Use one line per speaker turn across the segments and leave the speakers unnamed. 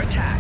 attack.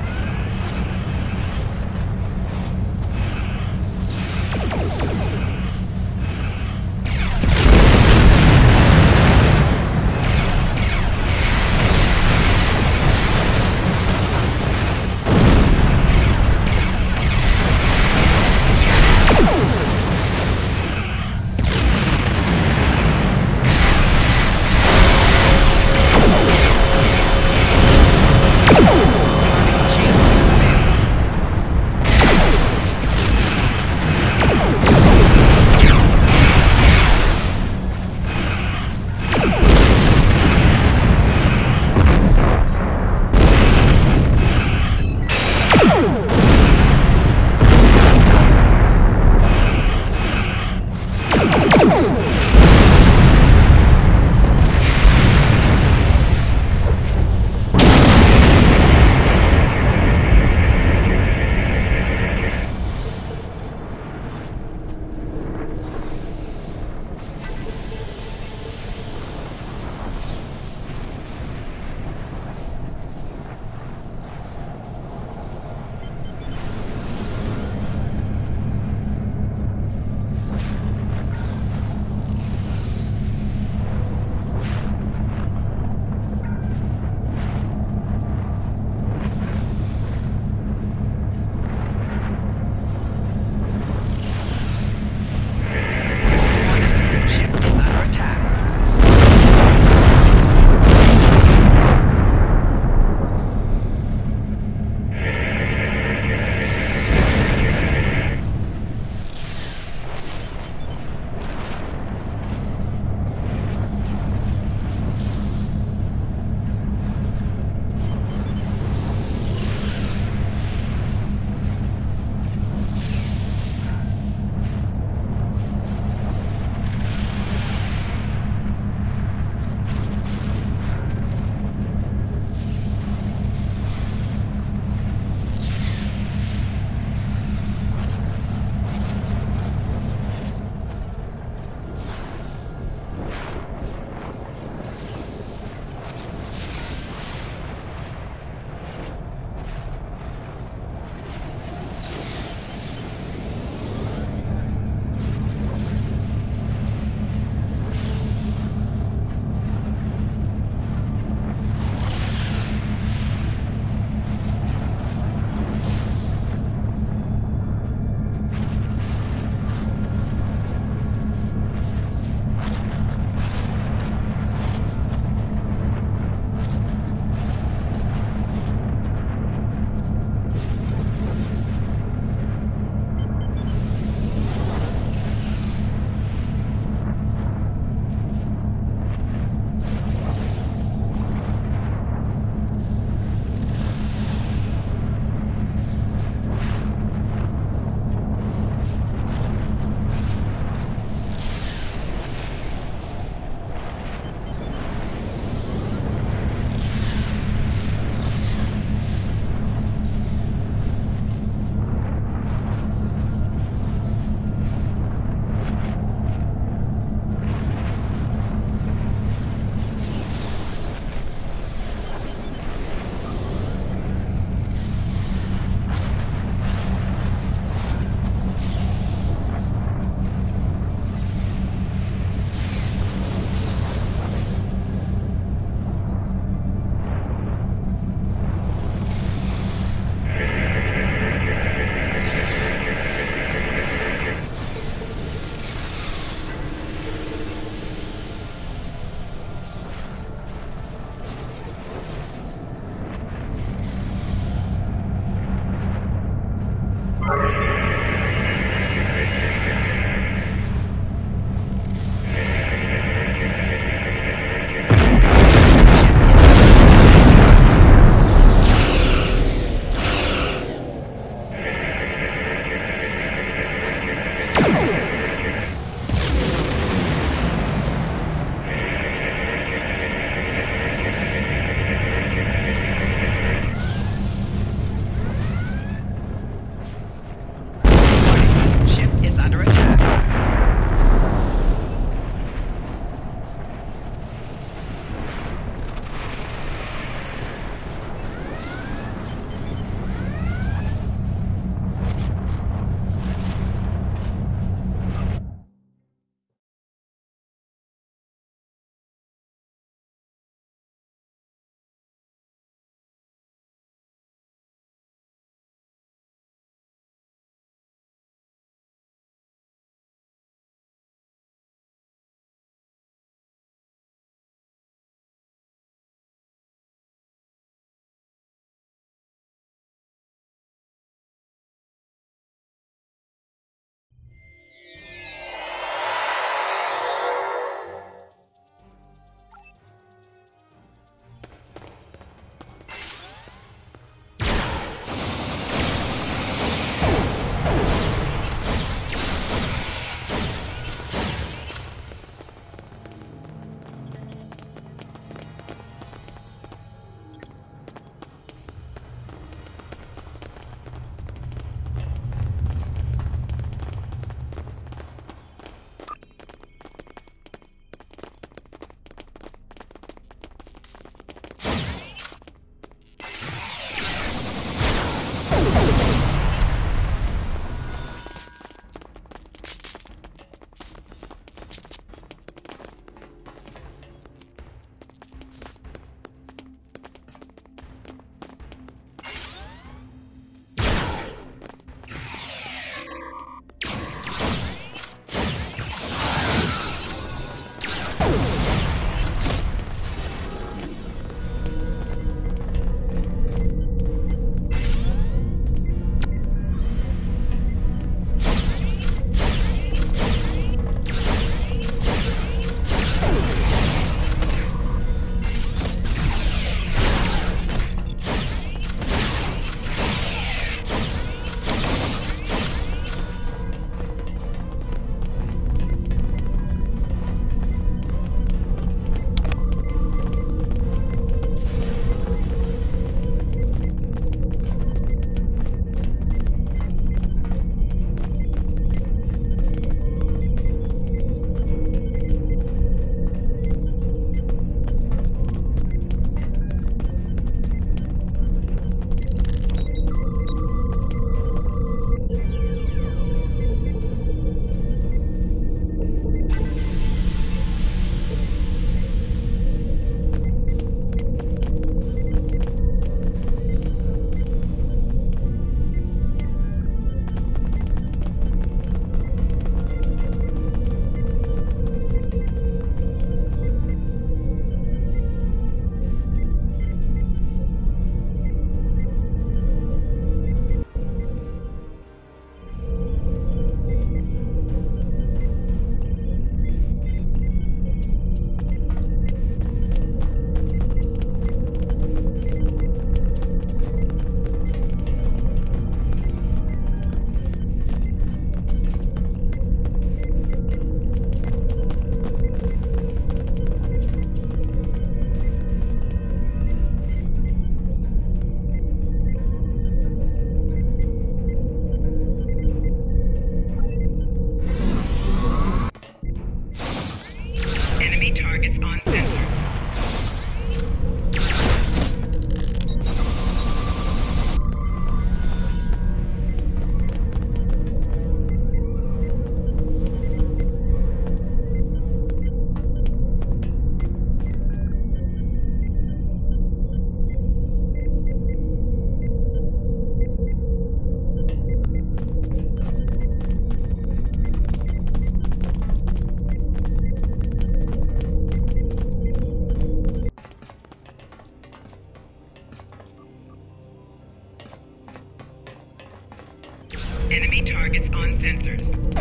Enemy targets on sensors.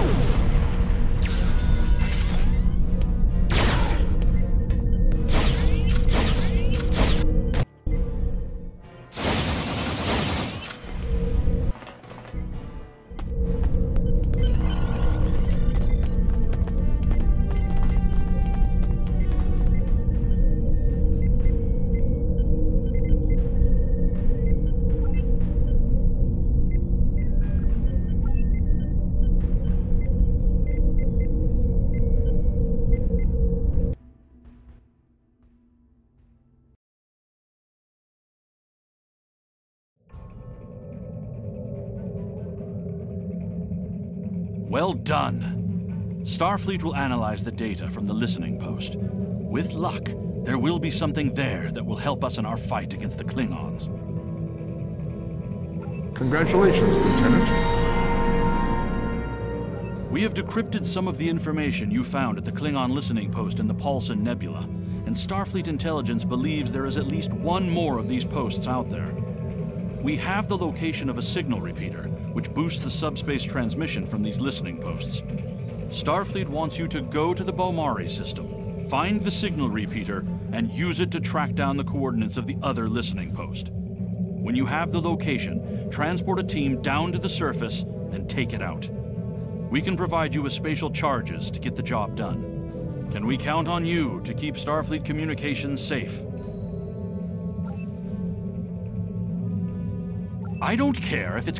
Well done. Starfleet will analyze the data from the listening post. With luck, there will be something there that will help us in our fight against the Klingons.
Congratulations, Lieutenant.
We have decrypted some of the information you found at the Klingon listening post in the Paulson Nebula, and Starfleet intelligence believes there is at least one more of these posts out there. We have the location of a signal repeater, which boosts the subspace transmission from these listening posts. Starfleet wants you to go to the Bomari system, find the signal repeater, and use it to track down the coordinates of the other listening post. When you have the location, transport a team down to the surface and take it out. We can provide you with spatial charges to get the job done. Can we count on you to keep Starfleet communications safe? I don't care if it's...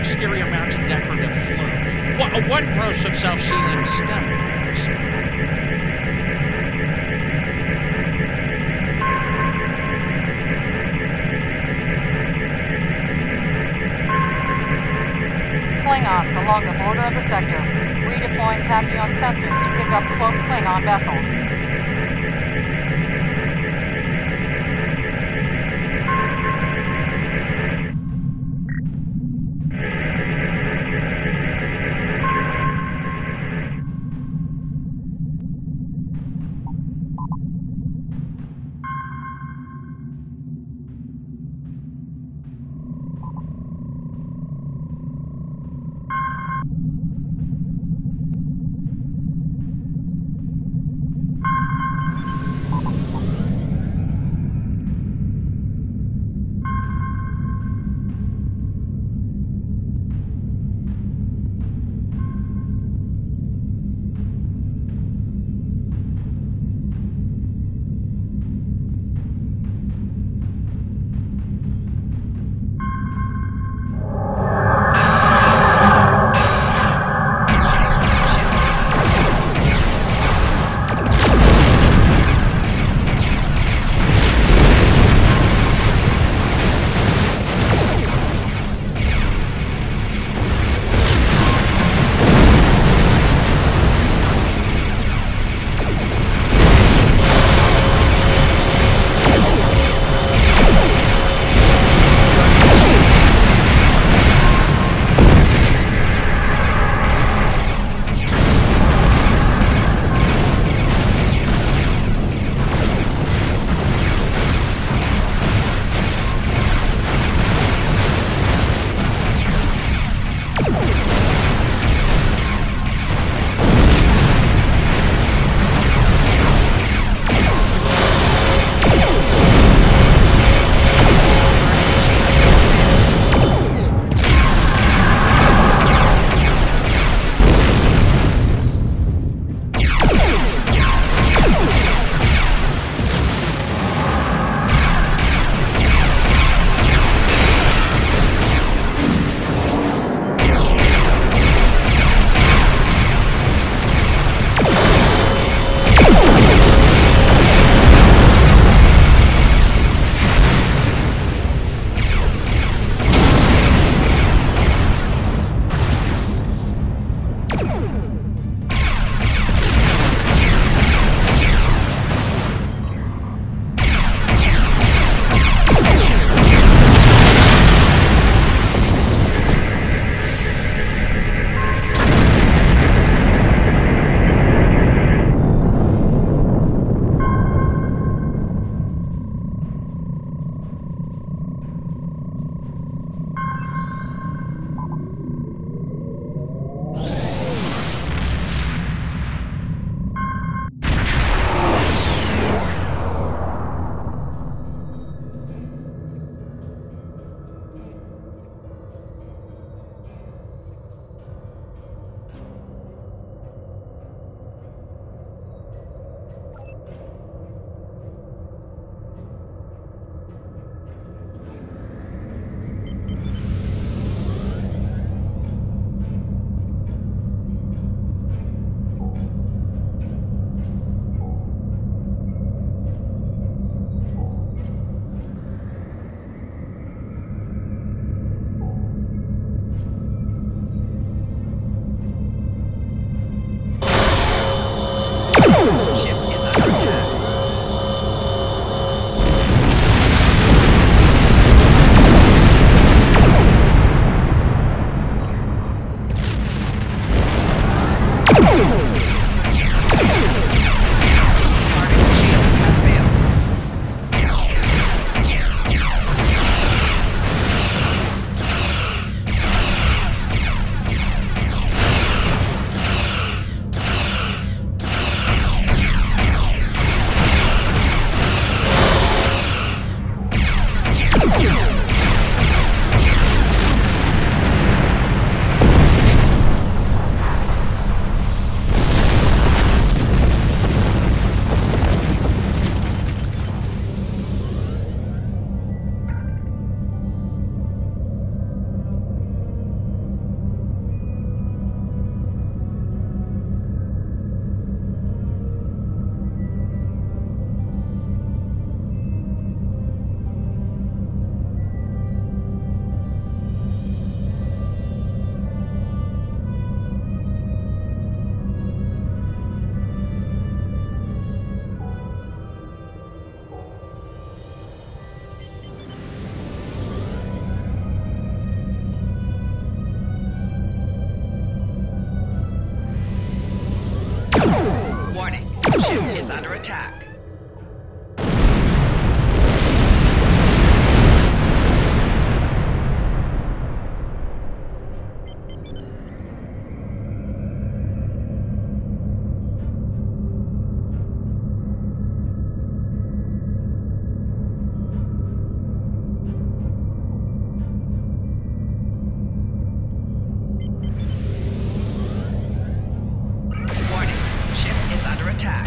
exterior mounted decorative flumes. One gross of self-sealing stem wells.
Klingons along the border of the sector, redeploying tachyon sensors to pick up cloaked Klingon vessels.
Warning, ship is under attack. Warning, ship is under attack.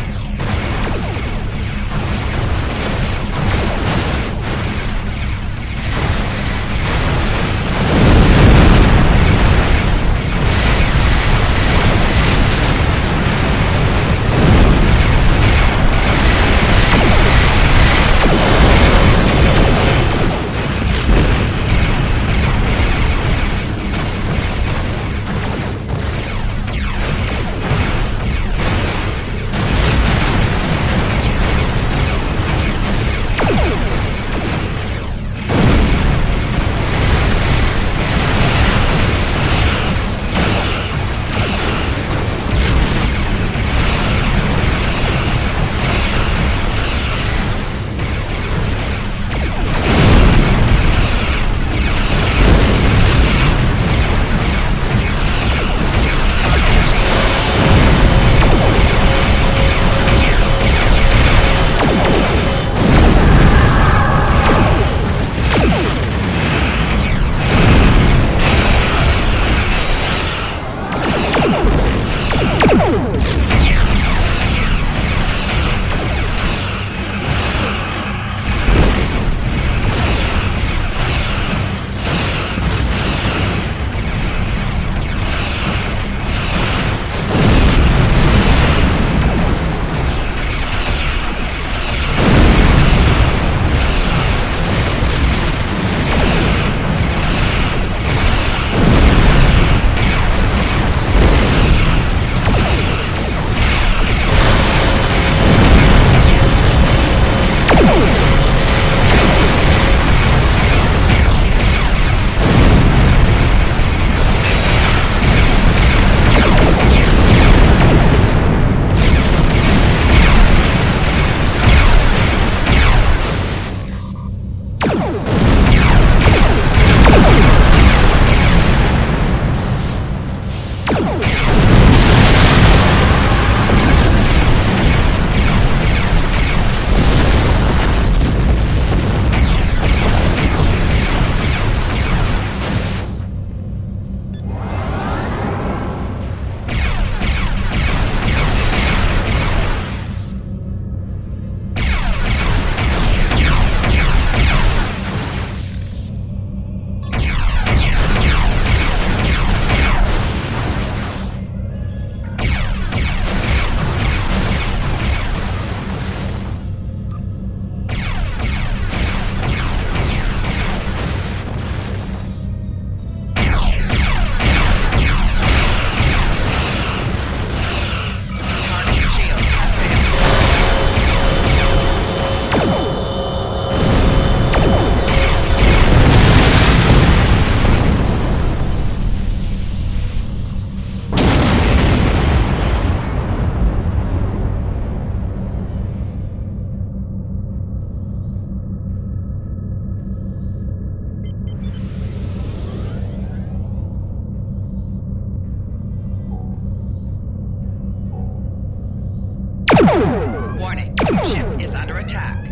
Warning, ship is under attack.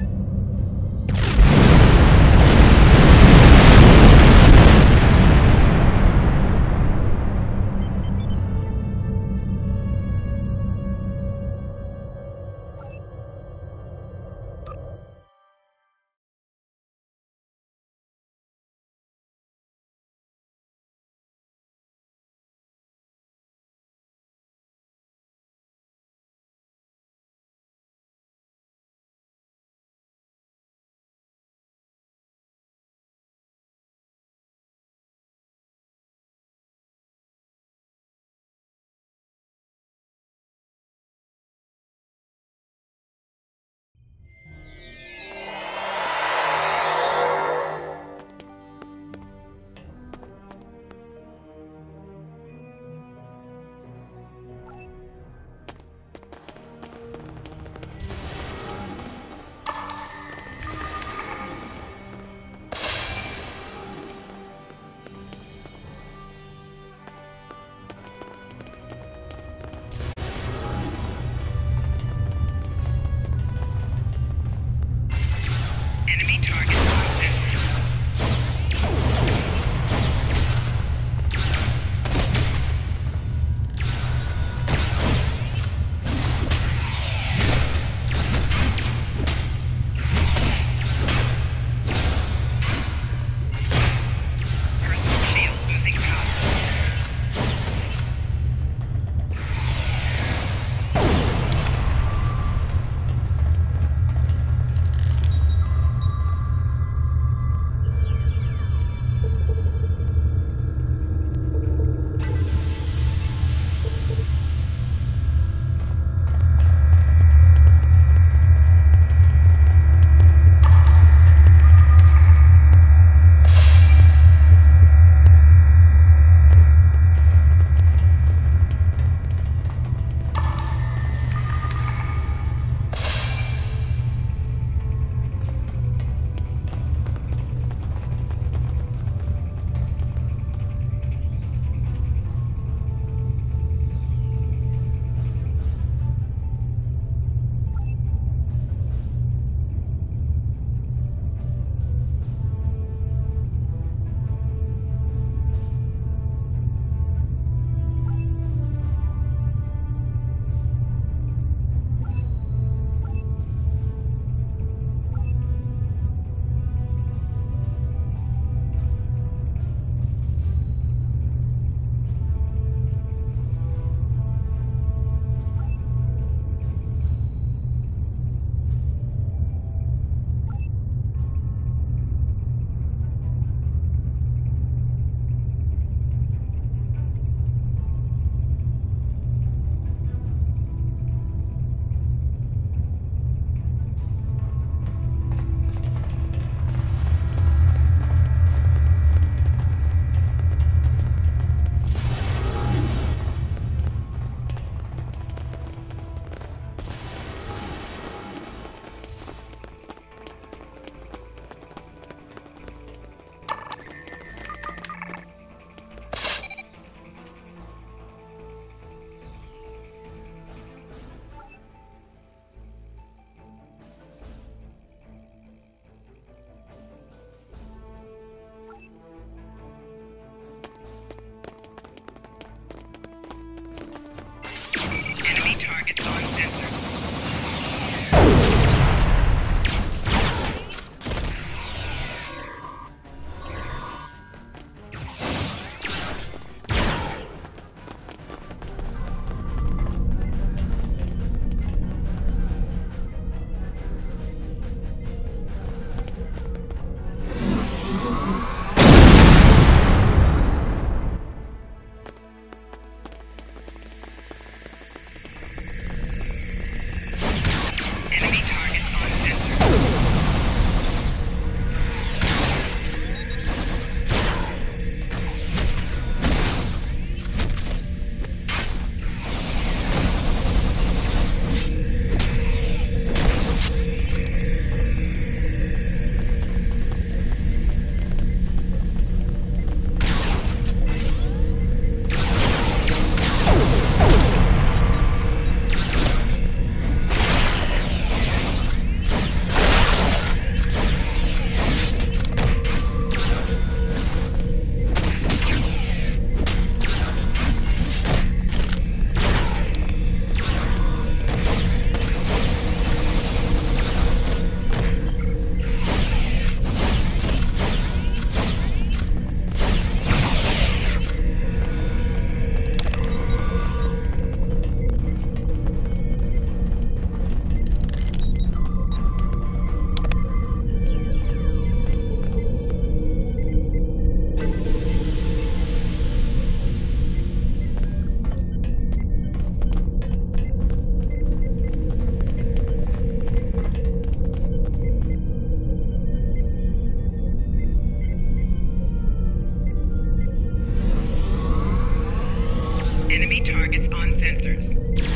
Enemy targets on sensors.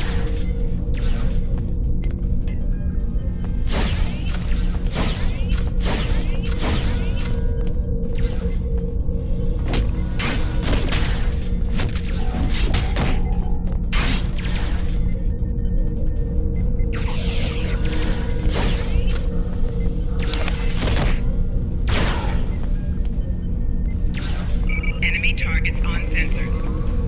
Enemy targets on sensors.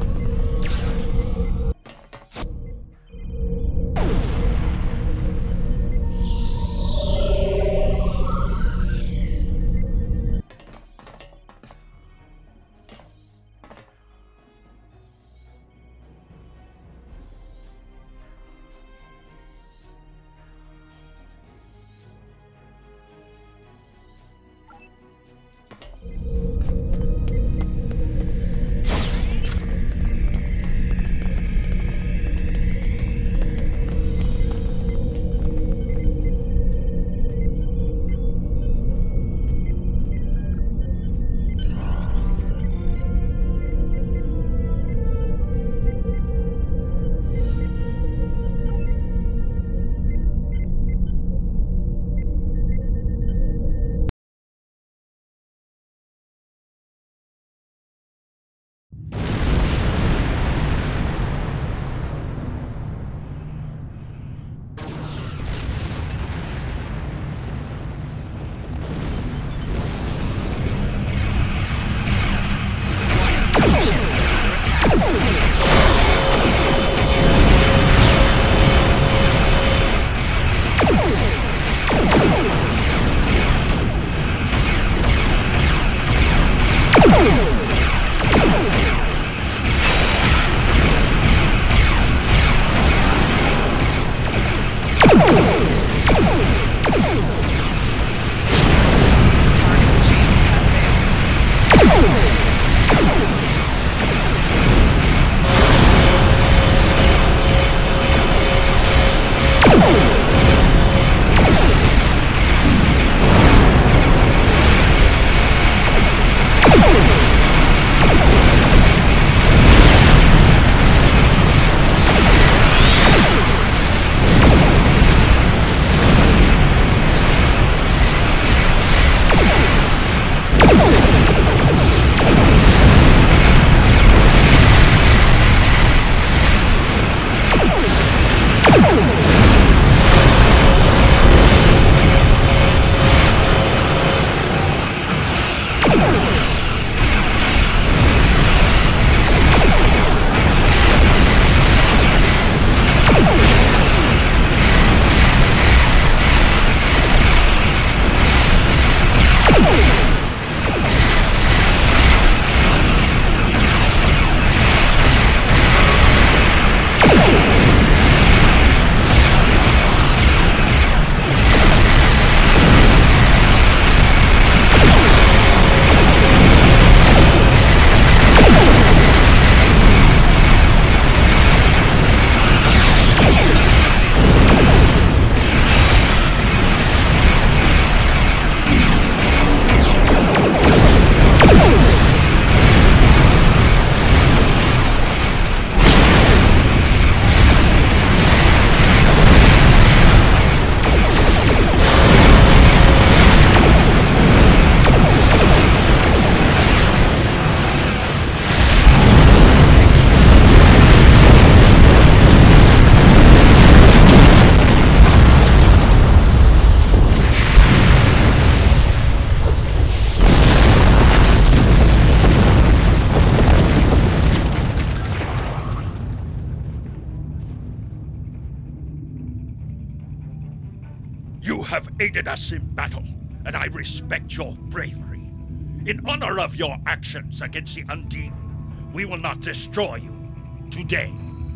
You have aided us in battle, and I respect your bravery. In honor of your actions against the Undine, we will not destroy you today.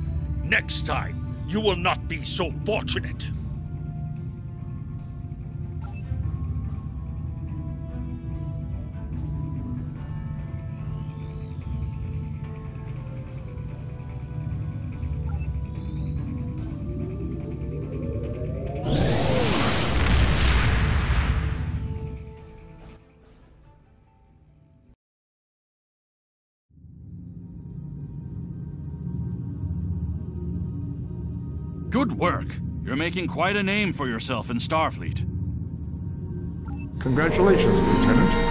Next time, you will not be so fortunate.
Good work. You're making quite a name for yourself in Starfleet.
Congratulations, Lieutenant.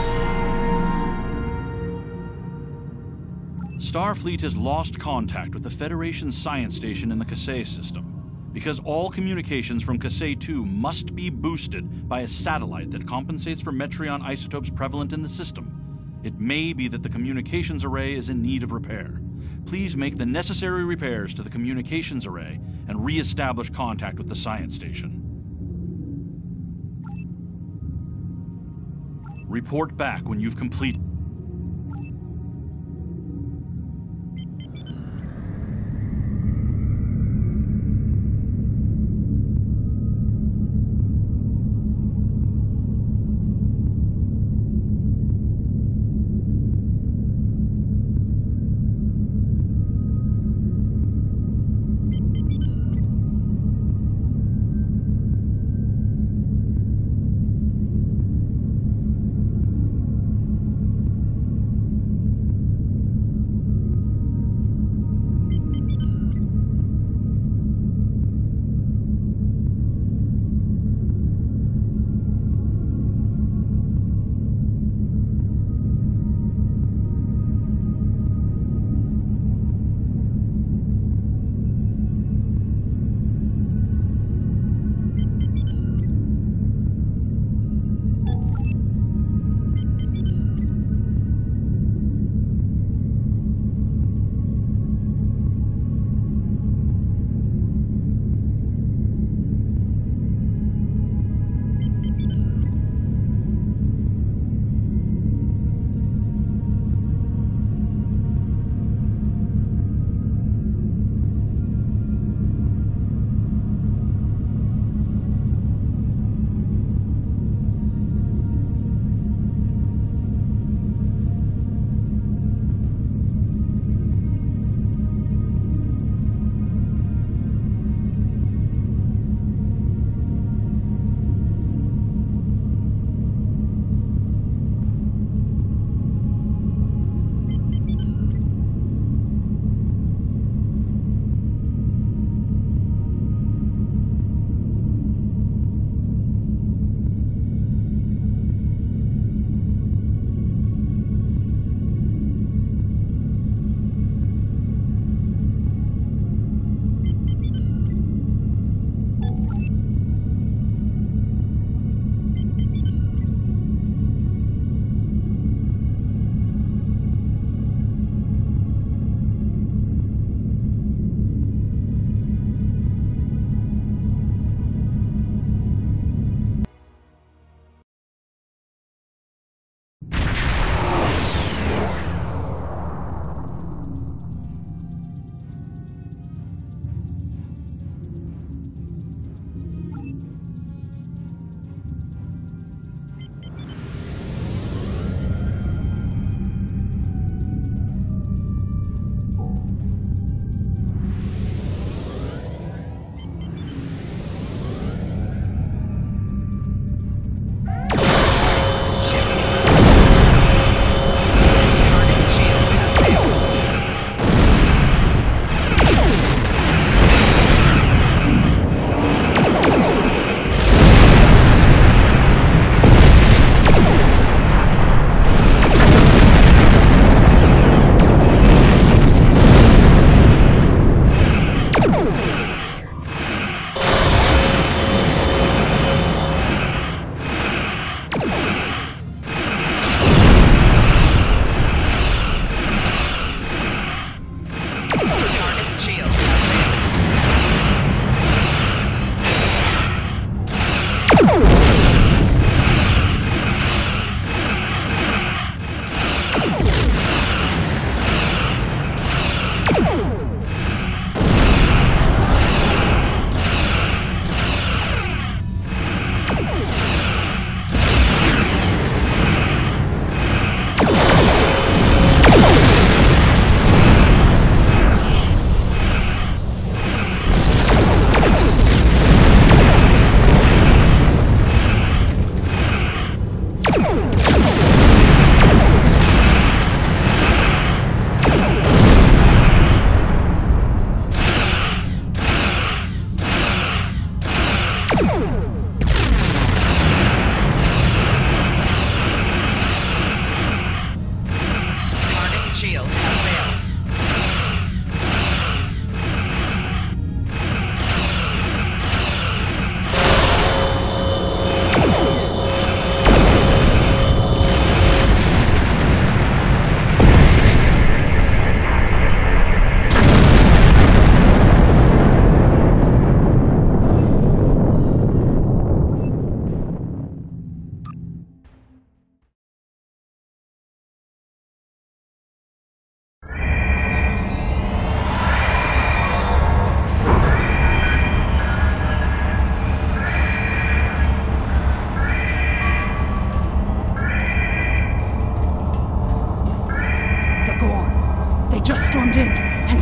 Starfleet has lost contact with the Federation's science station in the Kasei system. Because all communications from Kasei 2 must be boosted by a satellite that compensates for Metreon isotopes prevalent in the system, it may be that the communications array is in need of repair. Please make the necessary repairs to the communications array and re-establish contact with the science station. Report back when you've completed.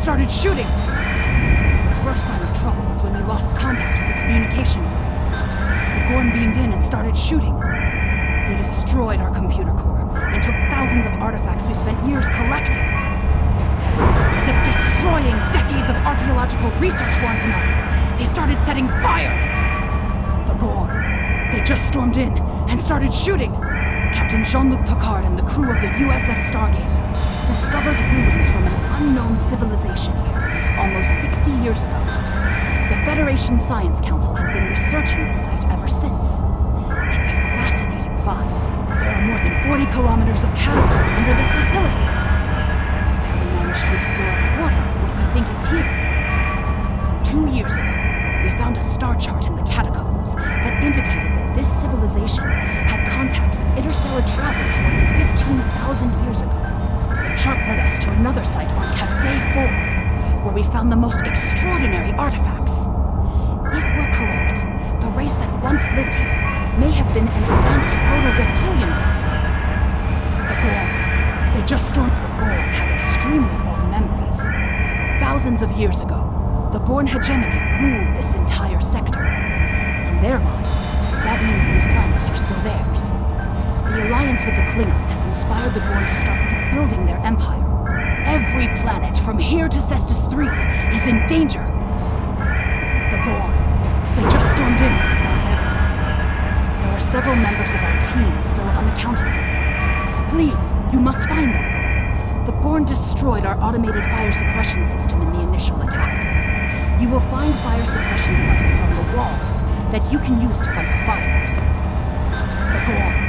started shooting. The first sign of trouble was when we lost contact with the communications array. The Gorn beamed in and started shooting. They destroyed our computer core and took thousands of artifacts we spent years collecting. As if destroying decades of archaeological research weren't enough, they started setting fires. The Gorn, they just stormed in and started shooting. Captain Jean-Luc Picard and the crew of the USS Stargazer discovered ruins from an unknown civilization here almost 60 years ago. The Federation Science Council has been researching this site ever since. It's a fascinating find. There are more than 40 kilometers of catacombs under this facility. We've barely managed to explore a quarter of what we think is here. 2 years ago, we found a star chart in the catacombs that indicated that this civilization had contact with interstellar travelers more than 15,000 years ago. The chart led us to another site on Cassay 4, where we found the most extraordinary artifacts. If we're correct, the race that once lived here may have been an advanced proto-reptilian race. The Gorn. They just stormed. The Gorn have extremely old memories. Thousands of years ago, the Gorn hegemony ruled this entire sector. In their minds, that means these planets are still theirs. The alliance with the Klingons has inspired the Gorn to start rebuilding their empire. Every planet from here to Cestus 3 is in danger. The Gorn. They just stormed in, not everyone. There are several members of our team still unaccounted for. Please, you must find them. The Gorn destroyed our automated fire suppression system in the initial attack. You will find fire suppression devices on the walls that you can use to fight the fires. The Gorn.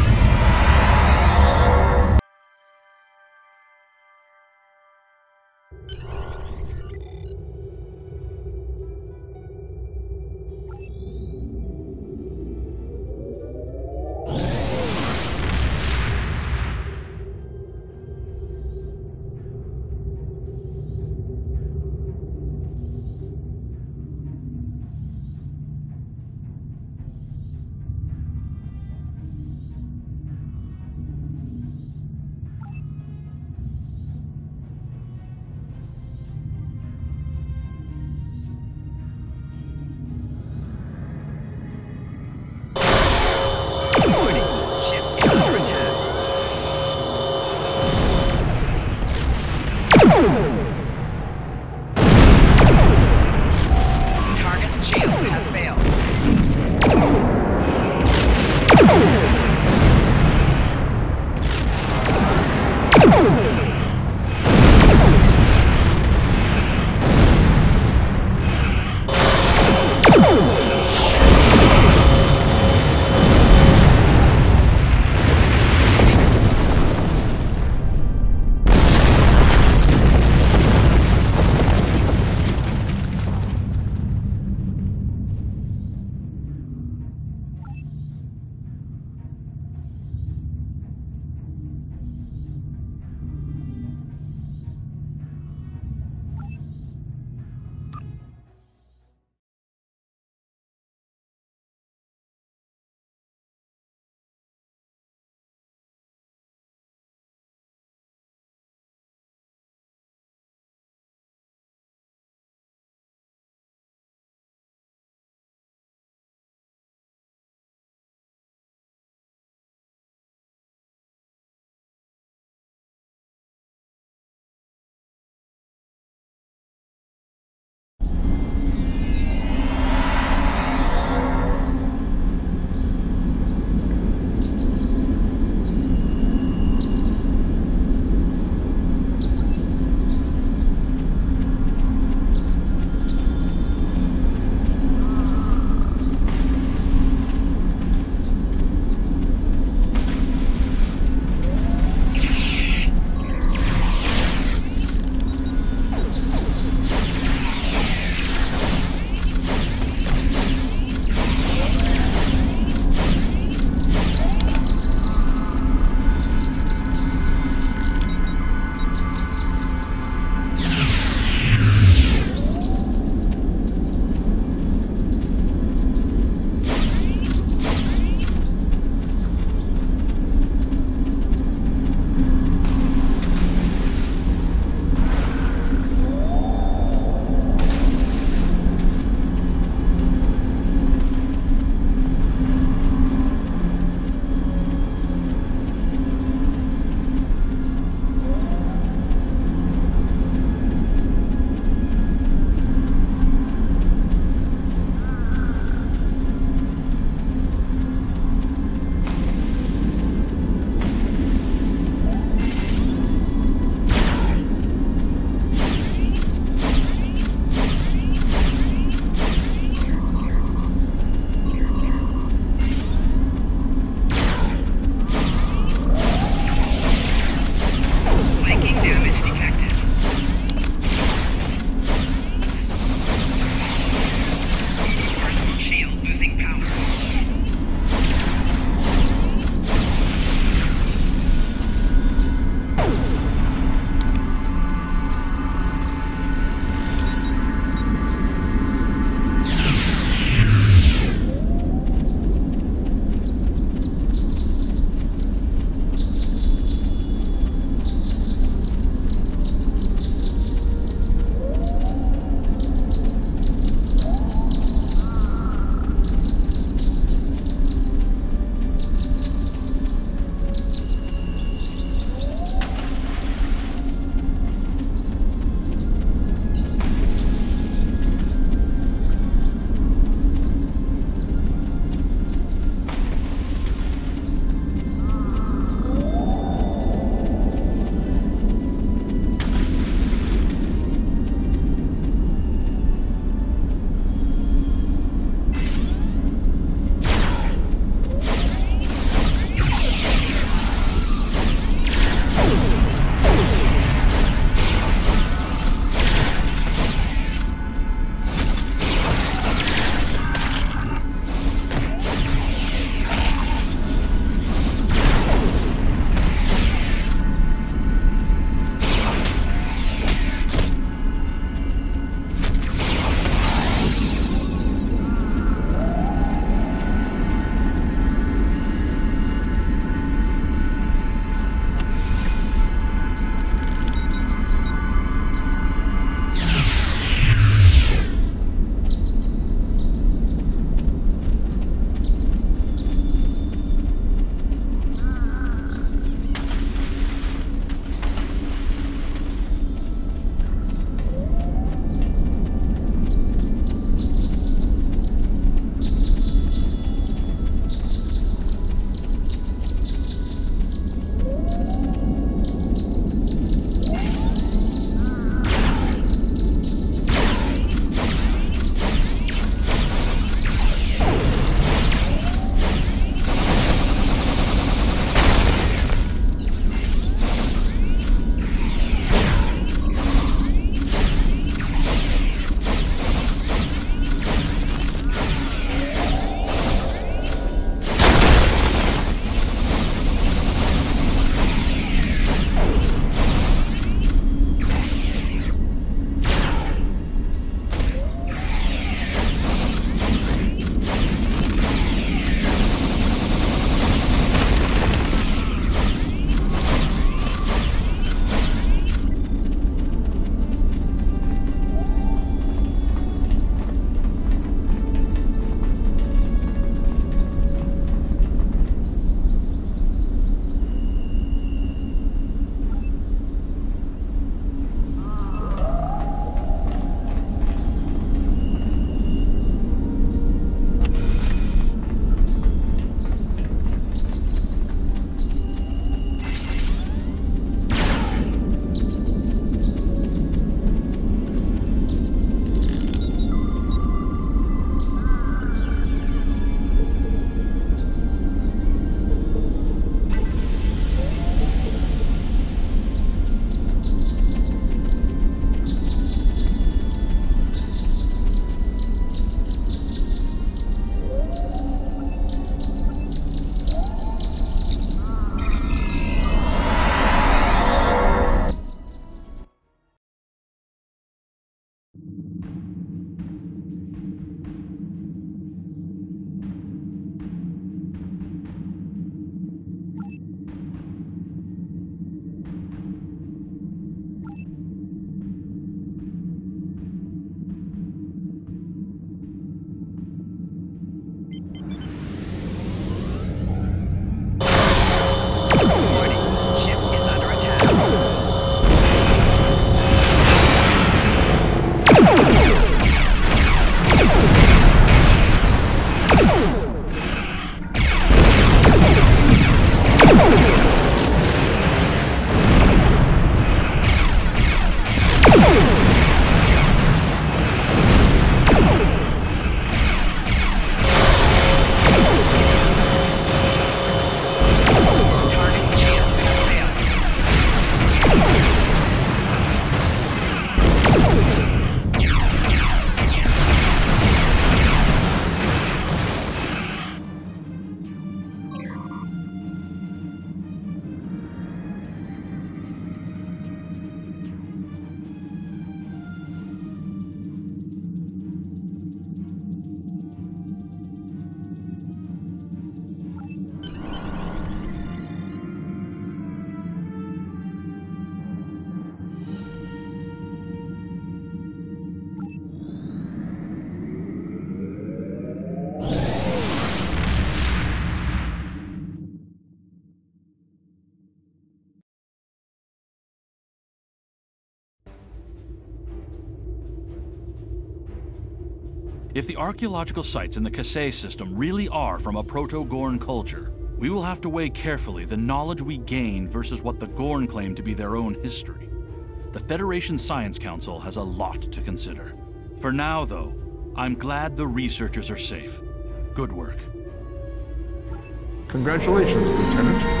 If the archaeological sites in the Kasei system really are from a Proto-Gorn culture, we will have to weigh carefully the knowledge we gain versus what the Gorn claim to be their own history. The Federation Science Council has a lot to consider. For now, though, I'm glad the researchers are safe. Good work.
Congratulations, Lieutenant.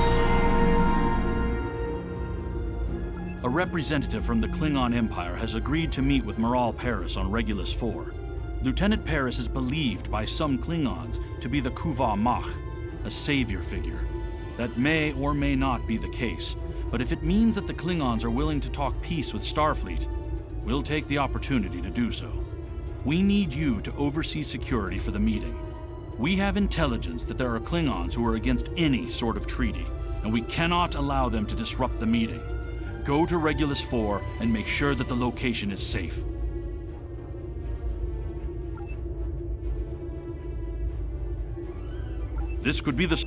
A representative from the Klingon Empire has agreed to meet with Moral Paris on Regulus 4. Lieutenant Paris is believed by some Klingons to be the Kuva Mach, a savior figure. That may or may not be the case, but if it means that the Klingons are willing to talk peace with Starfleet, we'll take the opportunity to do so. We need you to oversee security for the meeting. We have intelligence that there are Klingons who are against any sort of treaty, and we cannot allow them to disrupt the meeting. Go to Regulus 4 and make sure that the location is safe. This could be the...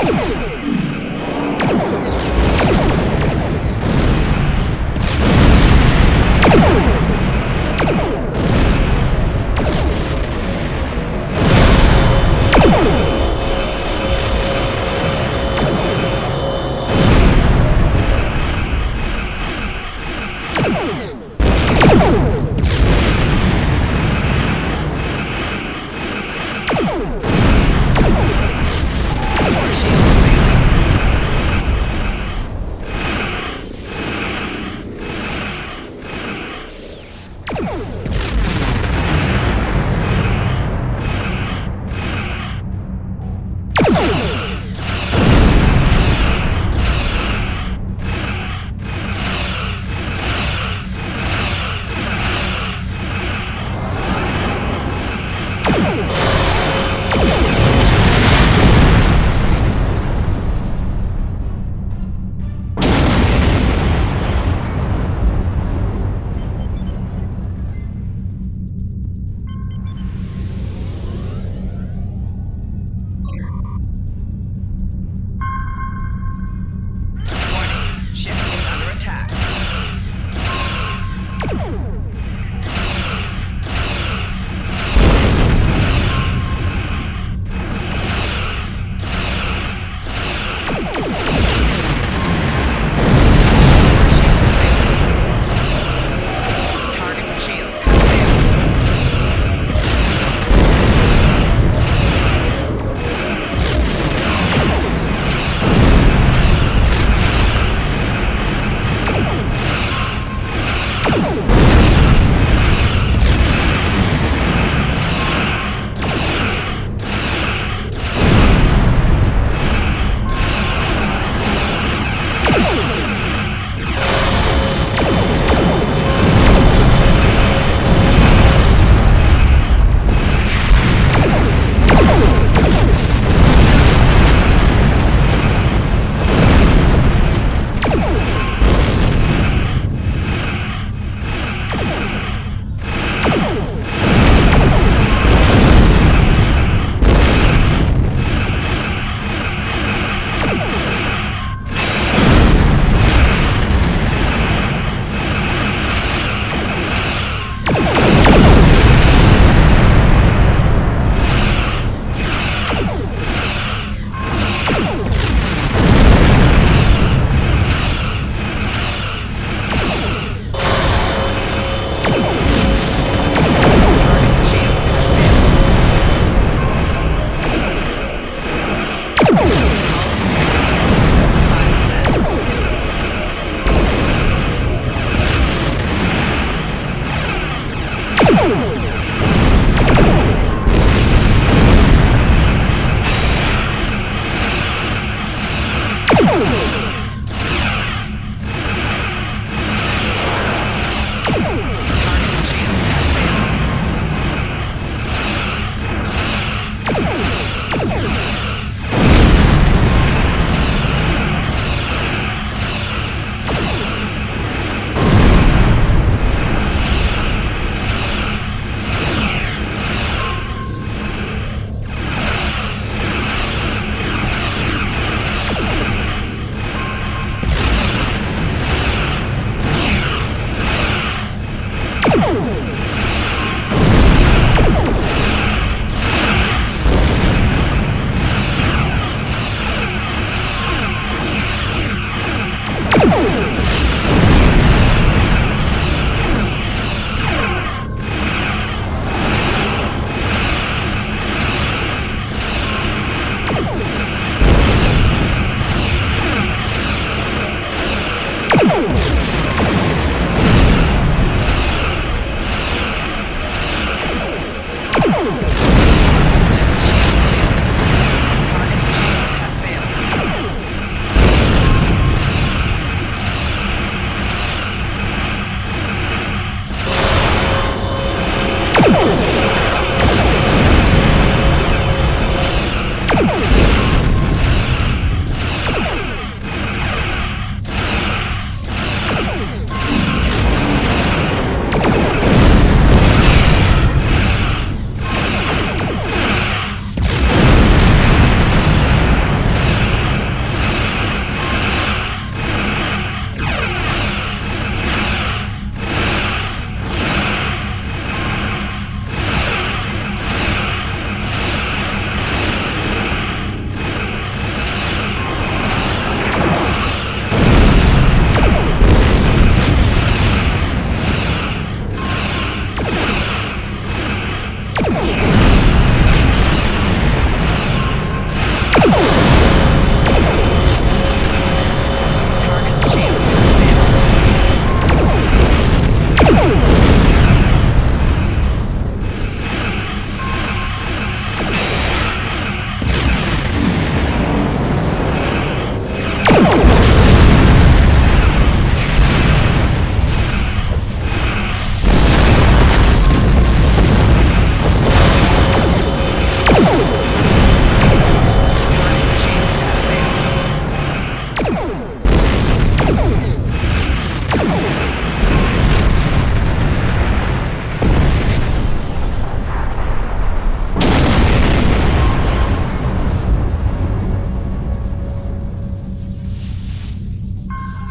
Shield released.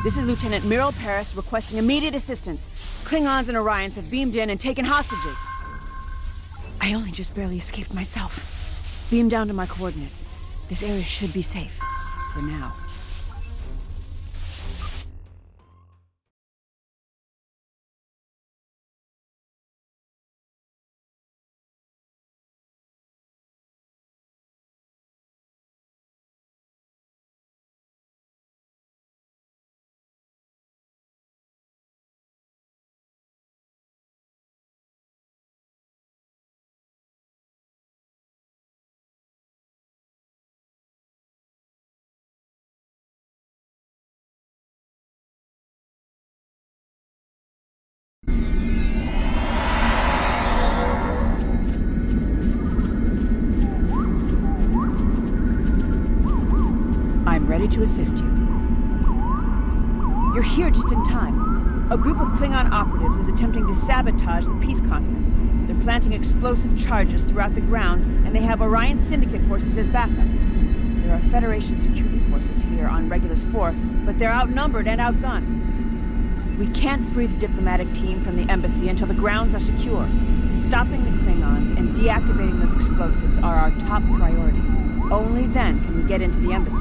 This is Lieutenant Muriel Paris requesting immediate assistance. Klingons and Orions have beamed in and taken hostages. I only just barely escaped myself. Beam down to my coordinates. This area should be safe. For now. Ready to assist you. You're here just in time. A group of Klingon operatives is attempting to sabotage the peace conference. They're planting explosive charges throughout the grounds, and they have Orion Syndicate forces as backup. There are Federation security forces here on Regulus 4, but they're outnumbered and outgunned. We can't free the diplomatic team from the embassy until the grounds are secure. Stopping the Klingons and deactivating those explosives are our top priorities. Only then can we get into the embassy.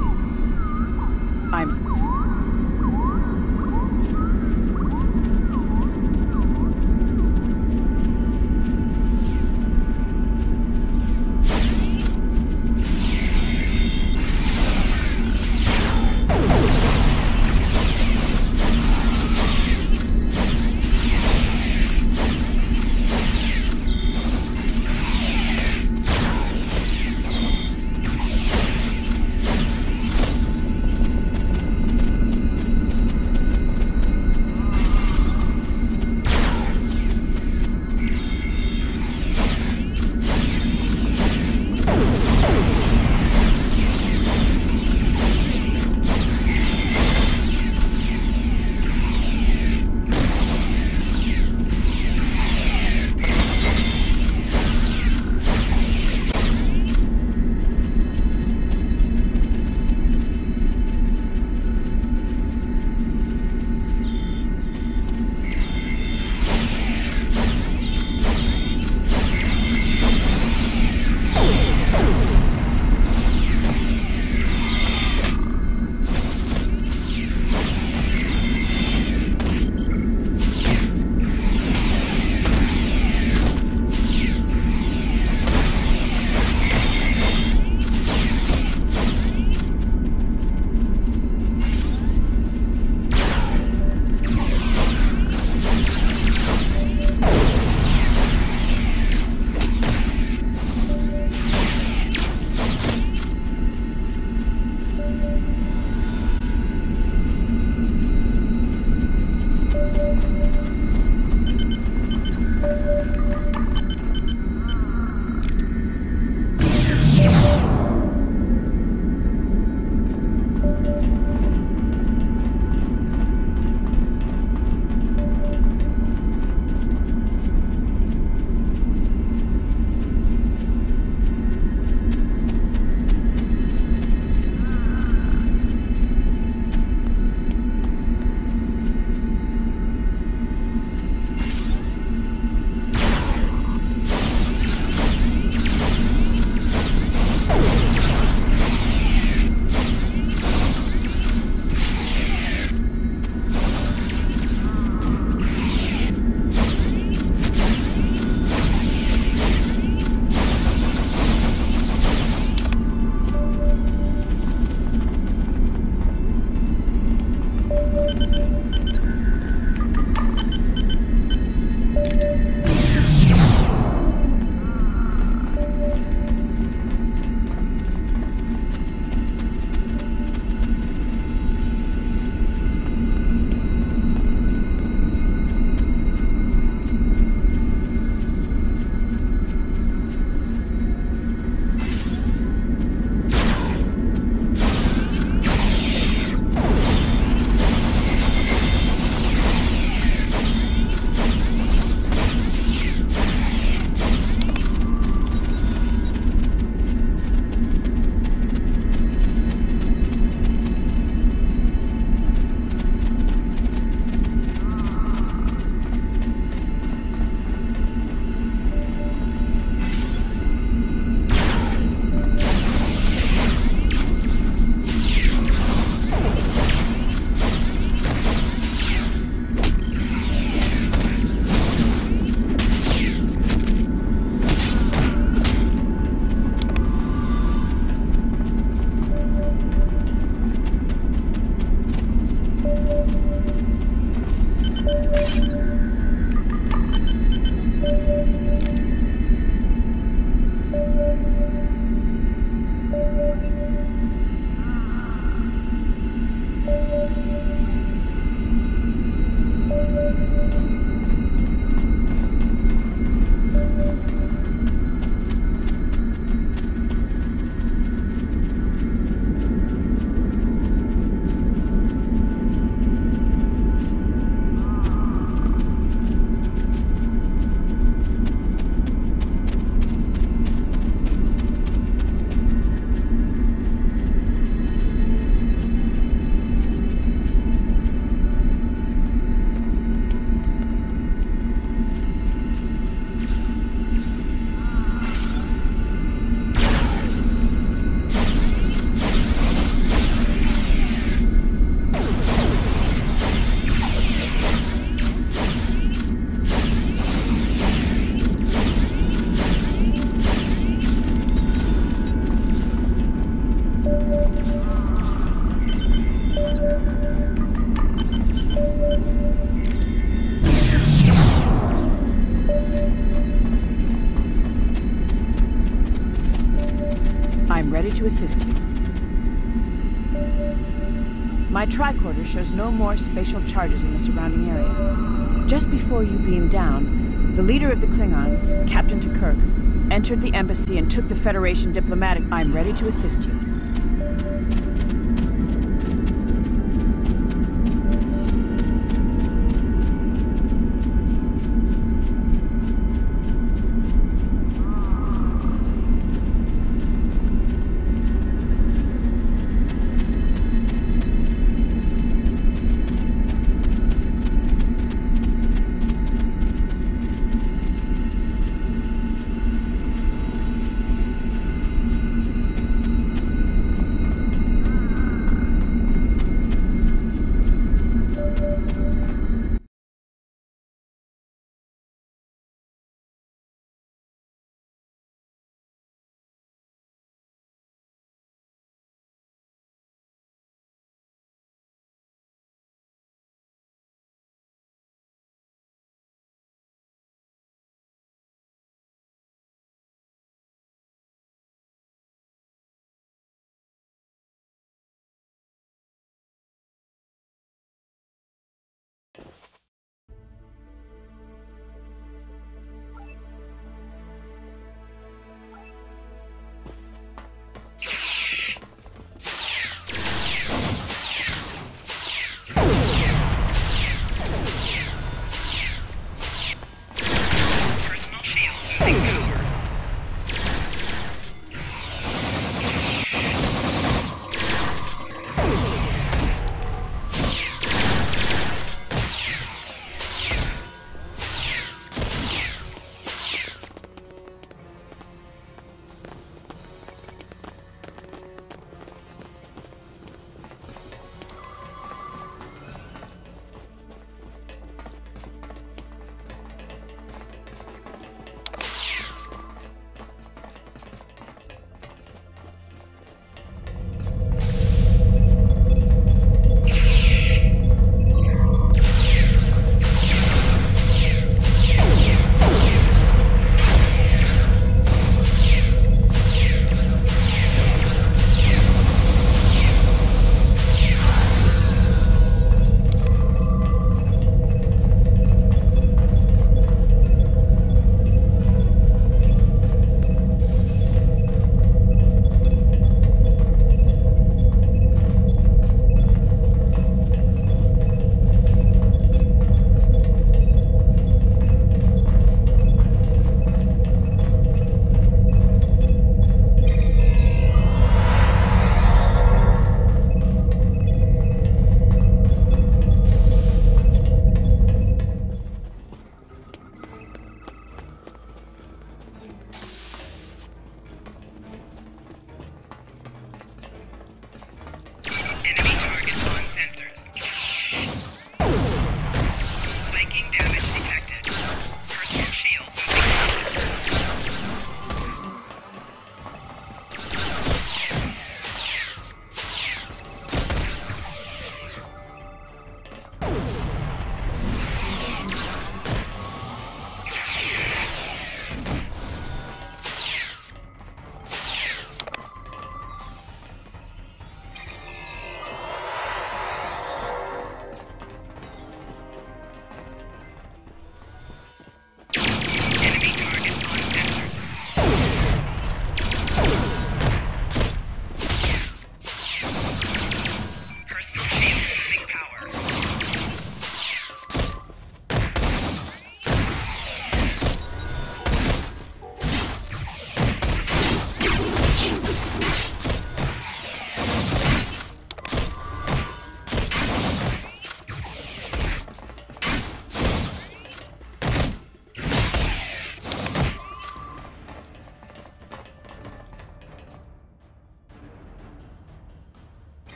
I'm ready to assist you. My tricorder shows no more spatial charges in the surrounding area. Just before you beamed down, the leader of the Klingons, Captain Kirk, entered the embassy and took the Federation diplomatic. I'm ready to assist you.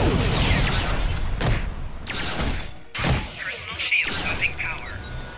Personal shield losing power.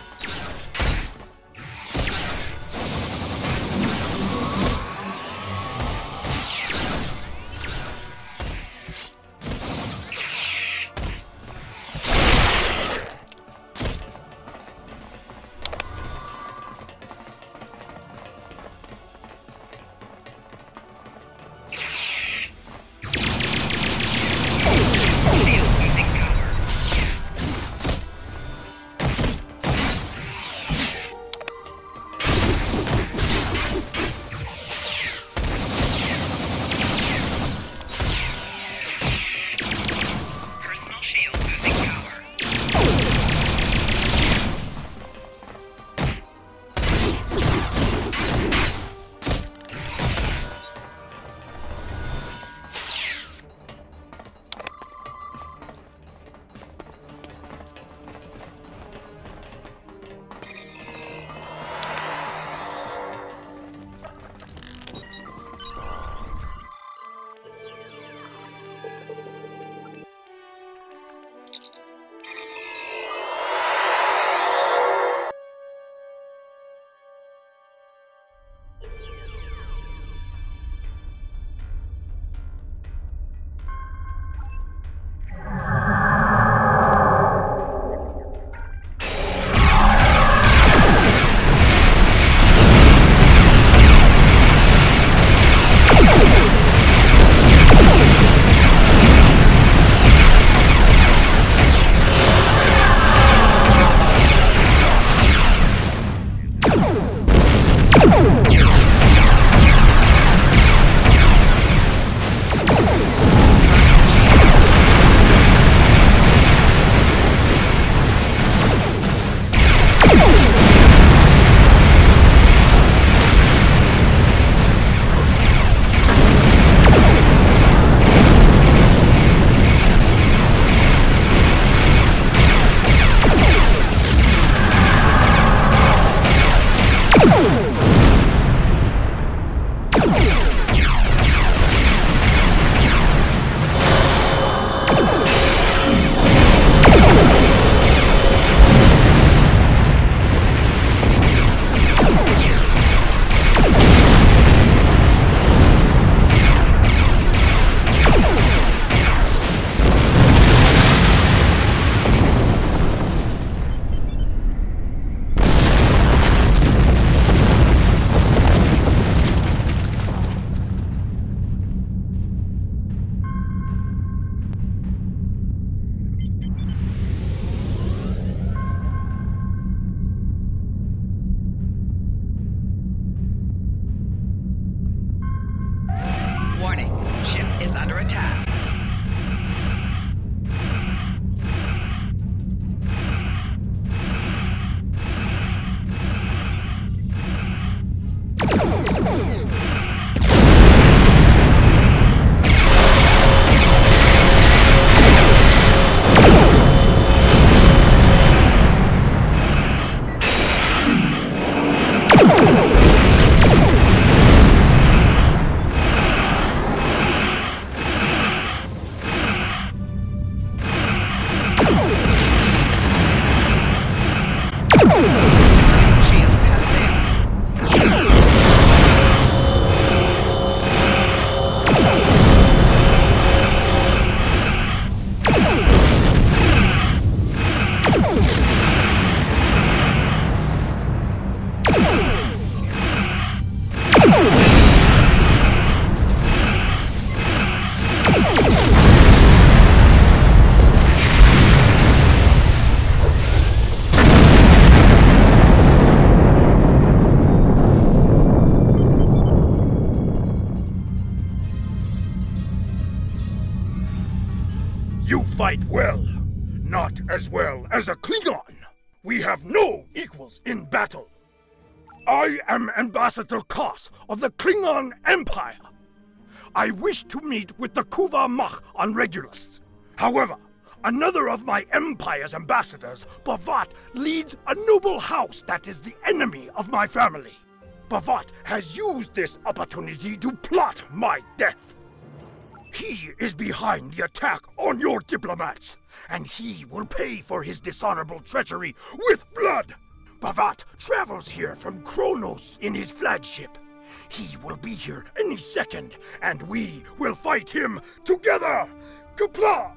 You fight well. Not as well as a Klingon. We have no equals in battle. I am Ambassador Koss of the Klingon Empire. I wish to meet with the Kuva Mach on Regulus. However, another of my Empire's ambassadors, Bavat, leads a noble house that is the enemy of my family. Bavat has used this opportunity to plot my death. He is behind the attack on your diplomats, and he will pay for his dishonorable treachery with blood. Bavat travels here from Kronos in his flagship. He will be here any second, and we will fight him together! Kapla!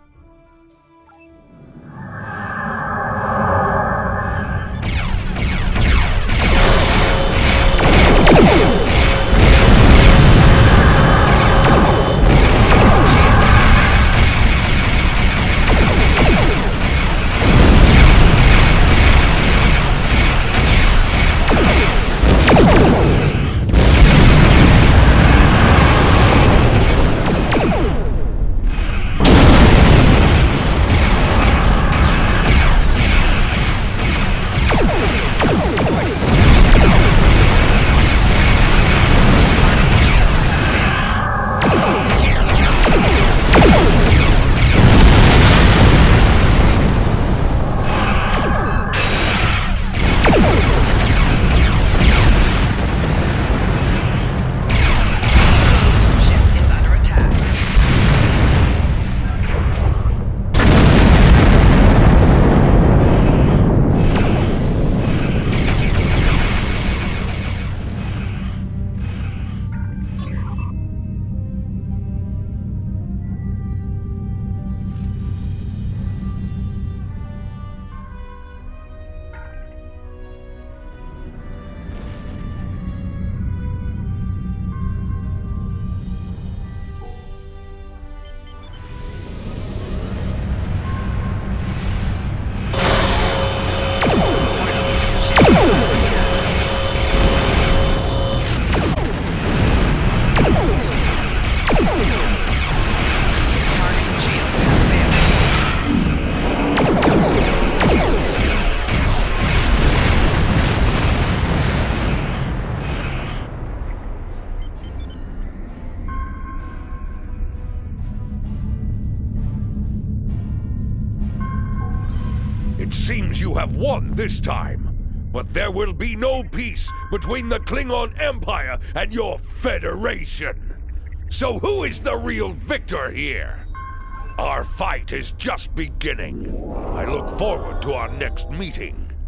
It seems you have won this time, but there will be no peace between the Klingon Empire and your Federation. So who is the real victor here? Our fight is just beginning. I look forward to our next meeting.